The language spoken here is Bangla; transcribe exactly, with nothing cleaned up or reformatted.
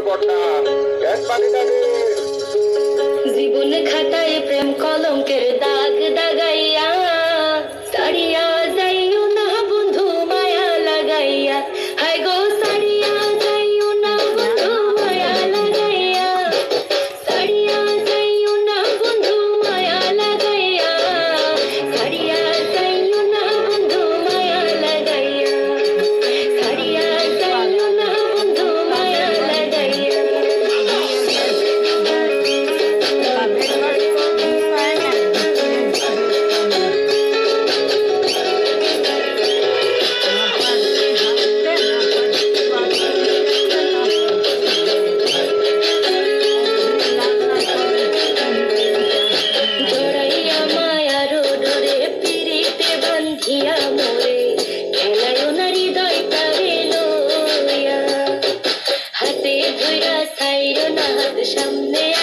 জীবন খাতায় প্রেম কলঙ্কের দাগ দাগাইয়া সারিয়া যাইও না বন্ধু মায়া লাগাইয়া হায় গো সারিয়া যাইও না বন্ধু মায়া লাগাইয়া সারিয়া যাইও না বন্ধু মায়া লাগাইয়া সারিয়া যাইও না বন্ধু মায়া লাগাইয়া সারিয়া যাইও না বন্ধু মায়া লাগাইয়া জড়াইয়া মায়ার ডোরে পিরিতে বান্ধিয়া মোরে খেলায়ও না হৃদয়টা লইয়া হাতে ধইরা ছাইরো না হাত সামনে